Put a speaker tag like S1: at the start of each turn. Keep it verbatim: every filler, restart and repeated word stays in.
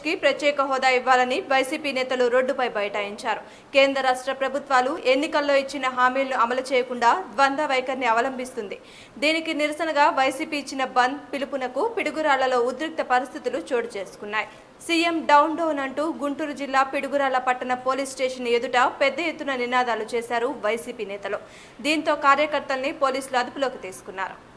S1: కి ప్రత్యేక హోదా ఇవ్వాలని వైసీపీ నేతలు రోడ్డుపై బైఠాయించారు. కేంద్ర రాష్ట్ర ప్రభుత్వాలు ఎన్నికల్లో ఇచ్చిన హామీలను అమలు చేయకుండా ద్వంద్వ వైఖరిని అవలంబిస్తుంది. దీనికి నిరసనగా వైసీపీ ఇచ్చిన బంద్ పిలుపునకు పిడుగురాళ్లలో ఉద్రిక్త పరిస్థితులు చోటు చేసుకున్నాయి. సీఎం డౌన్ డౌన్ అంటూ గుంటూరు జిల్లా పిడుగురాళ్ల పట్టణ పోలీస్ స్టేషన్ ఎదుట పెద్ద ఎత్తున నినాదాలు చేశారు వైసీపీ నేతలు. దీంతో కార్యకర్తల్ని పోలీసులు అదుపులోకి తీసుకున్నారు.